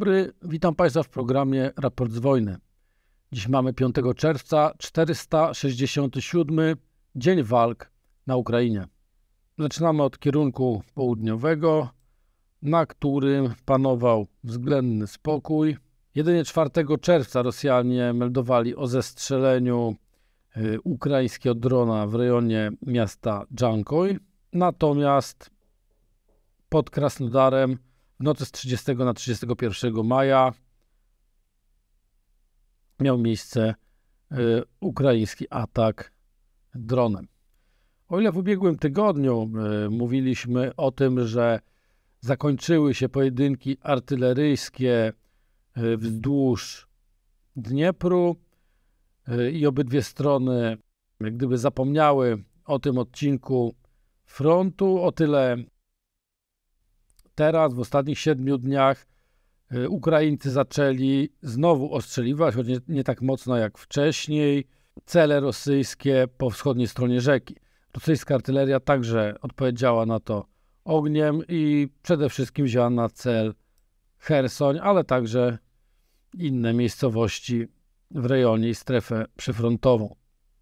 dobry, witam Państwa w programie Raport z Wojny. Dziś mamy 5 czerwca, 467 dzień walk na Ukrainie. Zaczynamy od kierunku południowego, na którym panował względny spokój. Jedynie 4 czerwca Rosjanie meldowali o zestrzeleniu ukraińskiego drona w rejonie miasta Dżankoj. Natomiast pod Krasnodarem w nocy z 30 na 31 maja miał miejsce ukraiński atak dronem. O ile w ubiegłym tygodniu mówiliśmy o tym, że zakończyły się pojedynki artyleryjskie wzdłuż Dniepru i obydwie strony jak gdyby zapomniały o tym odcinku frontu, o tyle teraz w ostatnich 7 dniach Ukraińcy zaczęli znowu ostrzeliwać, choć nie tak mocno jak wcześniej, cele rosyjskie po wschodniej stronie rzeki. Rosyjska artyleria także odpowiedziała na to ogniem i przede wszystkim wzięła na cel Chersoń, ale także inne miejscowości w rejonie i strefę przyfrontową.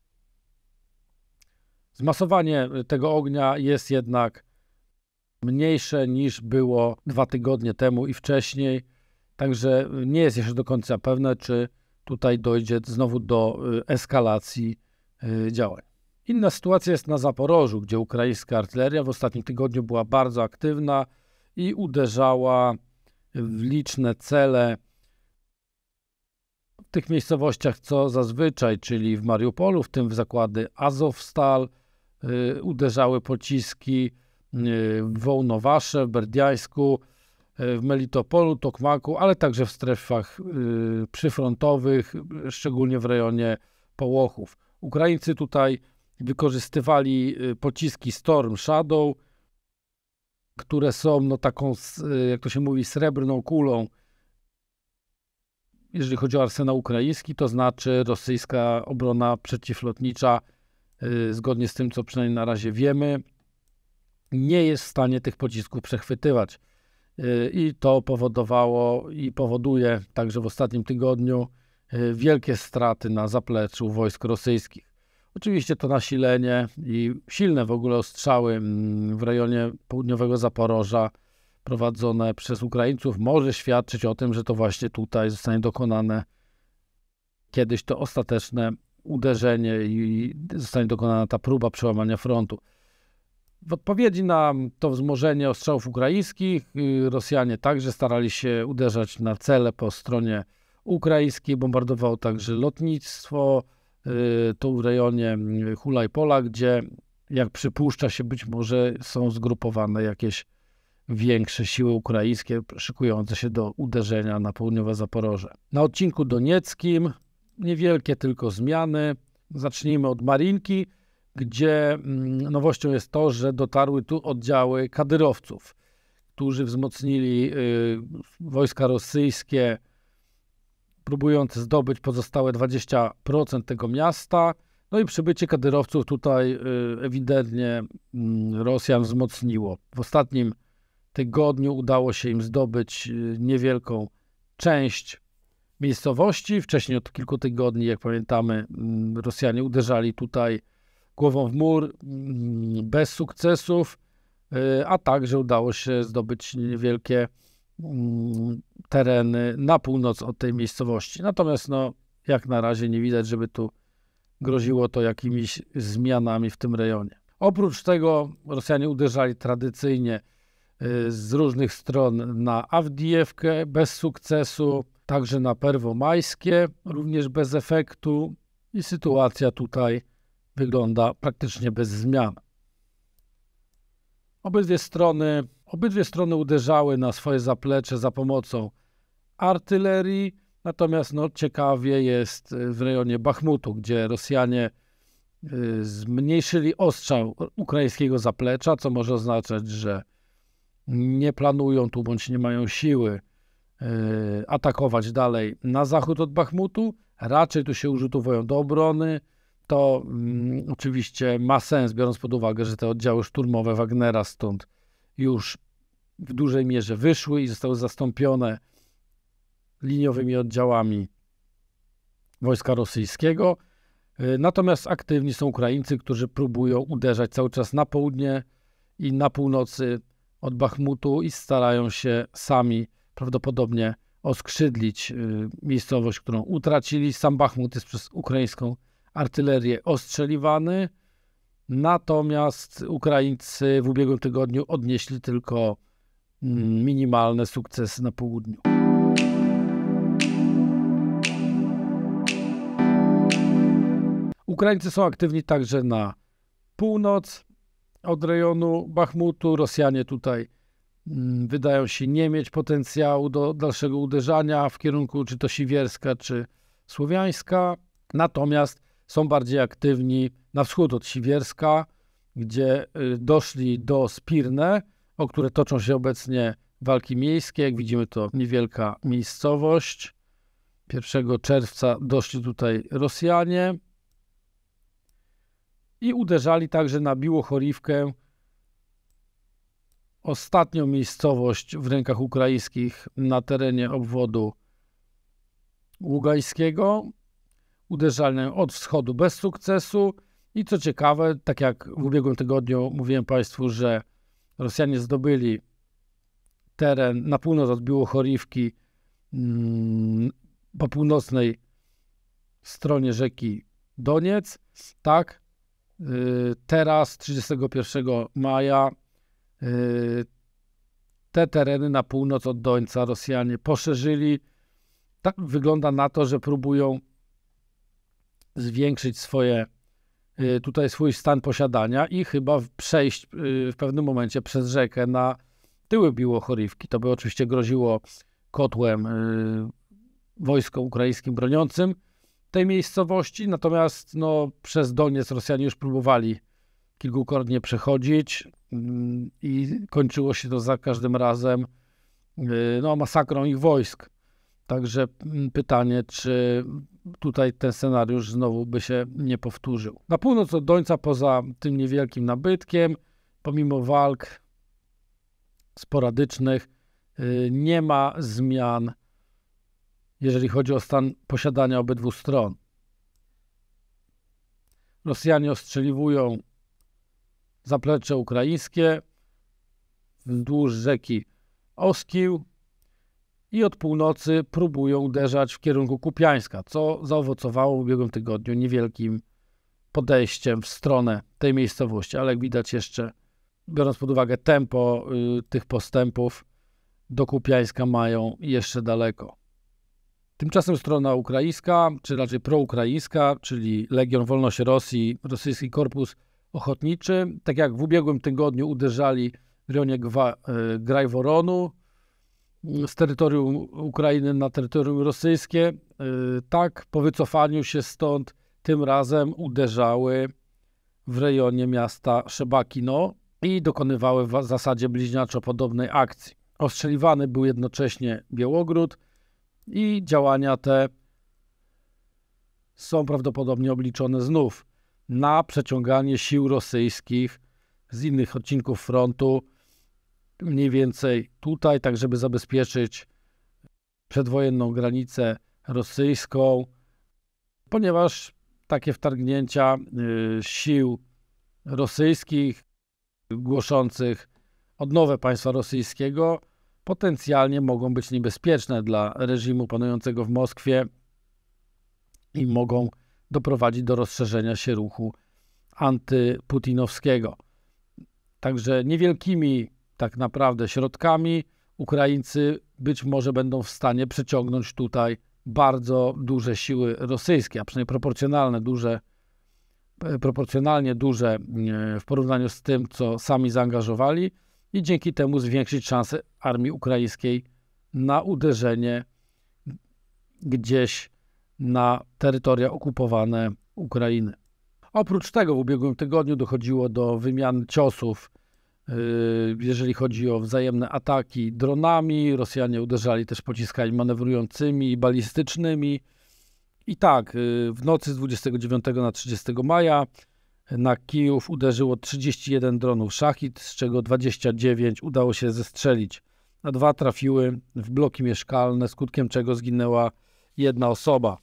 Zmasowanie tego ognia jest jednak mniejsze niż było 2 tygodnie temu i wcześniej, także nie jest jeszcze do końca pewne, czy tutaj dojdzie znowu do eskalacji działań. Inna sytuacja jest na Zaporożu, gdzie ukraińska artyleria w ostatnim tygodniu była bardzo aktywna i uderzała w liczne cele w tych miejscowościach co zazwyczaj, czyli w Mariupolu, w tym w zakłady Azovstal, uderzały pociski w Wołnowasze, w Berdiańsku, w Melitopolu, Tokmaku, ale także w strefach przyfrontowych, szczególnie w rejonie Połochów. Ukraińcy tutaj wykorzystywali pociski Storm Shadow, które są taką, jak to się mówi, srebrną kulą. Jeżeli chodzi o arsenał ukraiński, to znaczy rosyjska obrona przeciwlotnicza, zgodnie z tym, co przynajmniej na razie wiemy, nie jest w stanie tych pocisków przechwytywać. I to powodowało i powoduje także w ostatnim tygodniu wielkie straty na zapleczu wojsk rosyjskich. Oczywiście to nasilenie i silne w ogóle ostrzały w rejonie południowego Zaporoża prowadzone przez Ukraińców może świadczyć o tym, że to właśnie tutaj zostanie dokonane kiedyś to ostateczne uderzenie i zostanie dokonana ta próba przełamania frontu. W odpowiedzi na to wzmożenie ostrzałów ukraińskich Rosjanie także starali się uderzać na cele po stronie ukraińskiej. Bombardowało także lotnictwo, tu w rejonie Hulajpola, gdzie jak przypuszcza się być może są zgrupowane jakieś większe siły ukraińskie szykujące się do uderzenia na południowe Zaporoże. Na odcinku donieckim niewielkie tylko zmiany. Zacznijmy od Marinki, gdzie nowością jest to, że dotarły tu oddziały kadyrowców, którzy wzmocnili wojska rosyjskie, próbując zdobyć pozostałe 20% tego miasta. No i przybycie kadyrowców tutaj ewidentnie Rosjan wzmocniło. W ostatnim tygodniu udało się im zdobyć niewielką część miejscowości. Wcześniej od kilku tygodni, jak pamiętamy, Rosjanie uderzali tutaj głową w mur bez sukcesów, a także udało się zdobyć niewielkie tereny na północ od tej miejscowości. Natomiast jak na razie nie widać, żeby tu groziło to jakimiś zmianami w tym rejonie. Oprócz tego Rosjanie uderzali tradycyjnie z różnych stron na Awdijewkę bez sukcesu, także na Perwomajskie, również bez efektu i sytuacja tutaj wygląda praktycznie bez zmian. Obydwie strony uderzały na swoje zaplecze za pomocą artylerii, natomiast ciekawie jest w rejonie Bachmutu, gdzie Rosjanie zmniejszyli ostrzał ukraińskiego zaplecza, co może oznaczać, że nie planują tu bądź nie mają siły atakować dalej na zachód od Bachmutu. Raczej tu się urzutowują do obrony. To oczywiście ma sens, biorąc pod uwagę, że te oddziały szturmowe Wagnera stąd już w dużej mierze wyszły i zostały zastąpione liniowymi oddziałami wojska rosyjskiego. Natomiast aktywni są Ukraińcy, którzy próbują uderzać cały czas na południe i na północy od Bachmutu i starają się sami prawdopodobnie oskrzydlić miejscowość, którą utracili. Sam Bachmut jest przez ukraińską artylerię ostrzeliwany, natomiast Ukraińcy w ubiegłym tygodniu odnieśli tylko minimalne sukcesy na południu. Ukraińcy są aktywni także na północ od rejonu Bachmutu. Rosjanie tutaj wydają się nie mieć potencjału do dalszego uderzania w kierunku czy to Siwierska, czy Słowiańska. Natomiast są bardziej aktywni na wschód od Siwierska, gdzie doszli do Spirne, o które toczą się obecnie walki miejskie. Jak widzimy, to niewielka miejscowość. 1 czerwca doszli tutaj Rosjanie i uderzali także na Biłochorivkę, ostatnią miejscowość w rękach ukraińskich na terenie obwodu ługańskiego. Uderzali od wschodu bez sukcesu i co ciekawe, tak jak w ubiegłym tygodniu mówiłem Państwu, że Rosjanie zdobyli teren na północ od Biłochorivki po północnej stronie rzeki Doniec, tak teraz 31 maja te tereny na północ od Dońca Rosjanie poszerzyli. Tak wygląda na to, że próbują zwiększyć swój stan posiadania i chyba przejść w pewnym momencie przez rzekę na tyły Biłochorivki. To by oczywiście groziło kotłem wojskom ukraińskim broniącym tej miejscowości, natomiast przez Doniec Rosjanie już próbowali kilkukrotnie przechodzić i kończyło się to za każdym razem masakrą ich wojsk. Także pytanie, czy tutaj ten scenariusz znowu by się nie powtórzył. Na północ od Dońca, poza tym niewielkim nabytkiem, pomimo walk sporadycznych, nie ma zmian, jeżeli chodzi o stan posiadania obydwu stron. Rosjanie ostrzeliwują zaplecze ukraińskie wzdłuż rzeki Oskił i od północy próbują uderzać w kierunku Kupiańska, co zaowocowało w ubiegłym tygodniu niewielkim podejściem w stronę tej miejscowości, ale jak widać jeszcze, biorąc pod uwagę tempo tych postępów, do Kupiańska mają jeszcze daleko. Tymczasem strona ukraińska, czy raczej proukraińska, czyli Legion Wolności Rosji, rosyjski korpus ochotniczy, tak jak w ubiegłym tygodniu uderzali w rejonie Grajworonu z terytorium Ukrainy na terytorium rosyjskie, tak po wycofaniu się stąd tym razem uderzały w rejonie miasta Szebakino i dokonywały w zasadzie bliźniaczo podobnej akcji. Ostrzeliwany był jednocześnie Białogród i działania te są prawdopodobnie obliczone znów na przeciąganie sił rosyjskich z innych odcinków frontu mniej więcej tutaj, tak żeby zabezpieczyć przedwojenną granicę rosyjską, ponieważ takie wtargnięcia sił rosyjskich głoszących odnowę państwa rosyjskiego potencjalnie mogą być niebezpieczne dla reżimu panującego w Moskwie i mogą doprowadzić do rozszerzenia się ruchu antyputinowskiego. Także niewielkimi tak naprawdę środkami Ukraińcy być może będą w stanie przyciągnąć tutaj bardzo duże siły rosyjskie, a przynajmniej proporcjonalnie duże w porównaniu z tym, co sami zaangażowali i dzięki temu zwiększyć szanse armii ukraińskiej na uderzenie gdzieś na terytoria okupowane Ukrainy. Oprócz tego w ubiegłym tygodniu dochodziło do wymian ciosów, jeżeli chodzi o wzajemne ataki dronami. Rosjanie uderzali też pociskami manewrującymi i balistycznymi. I tak, w nocy z 29 na 30 maja na Kijów uderzyło 31 dronów Szachid, z czego 29 udało się zestrzelić a 2 trafiły w bloki mieszkalne, skutkiem czego zginęła 1 osoba.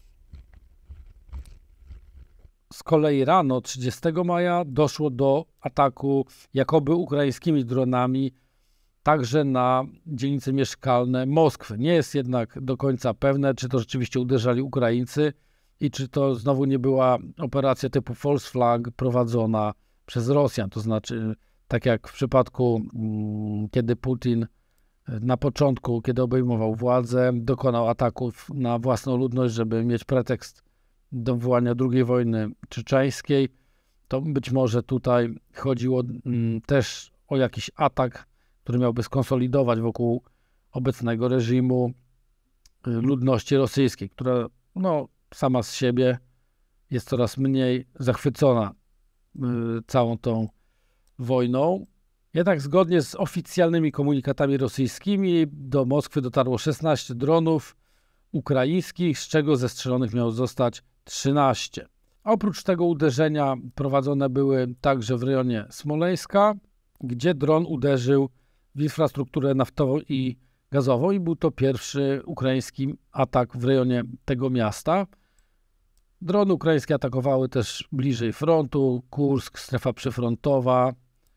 Z kolei rano 30 maja doszło do ataku jakoby ukraińskimi dronami także na dzielnice mieszkalne Moskwy. Nie jest jednak do końca pewne, czy to rzeczywiście uderzali Ukraińcy i czy to znowu nie była operacja typu false flag prowadzona przez Rosjan. To znaczy, tak jak w przypadku, kiedy Putin na początku, kiedy obejmował władzę, dokonał ataków na własną ludność, żeby mieć pretekst do wywołania II wojny czeczeńskiej, to być może tutaj chodziło też o jakiś atak, który miałby skonsolidować wokół obecnego reżimu ludności rosyjskiej, która sama z siebie jest coraz mniej zachwycona całą tą wojną. Jednak zgodnie z oficjalnymi komunikatami rosyjskimi do Moskwy dotarło 16 dronów ukraińskich, z czego zestrzelonych miało zostać 13. A oprócz tego uderzenia prowadzone były także w rejonie Smoleńska, gdzie dron uderzył w infrastrukturę naftową i gazową i był to pierwszy ukraiński atak w rejonie tego miasta. Drony ukraińskie atakowały też bliżej frontu, Kursk, strefa przyfrontowa.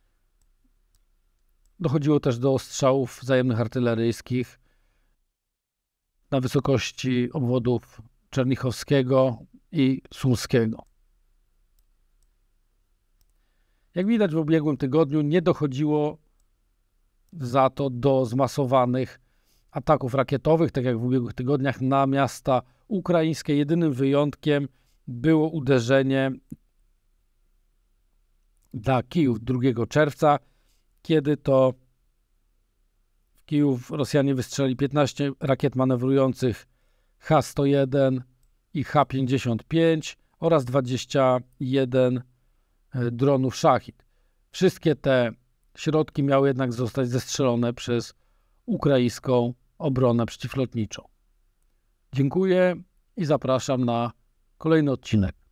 Dochodziło też do ostrzałów wzajemnych artyleryjskich na wysokości obwodów Czernichowskiego i Słumskiego. Jak widać, w ubiegłym tygodniu nie dochodziło za to do zmasowanych ataków rakietowych, tak jak w ubiegłych tygodniach, na miasta ukraińskie. Jedynym wyjątkiem było uderzenie na Kijów 2 czerwca, kiedy to w Kijów Rosjanie wystrzeli 15 rakiet manewrujących H-101 i H-55 oraz 21 dronów Szachid. Wszystkie te środki miały jednak zostać zestrzelone przez ukraińską obronę przeciwlotniczą. Dziękuję i zapraszam na kolejny odcinek.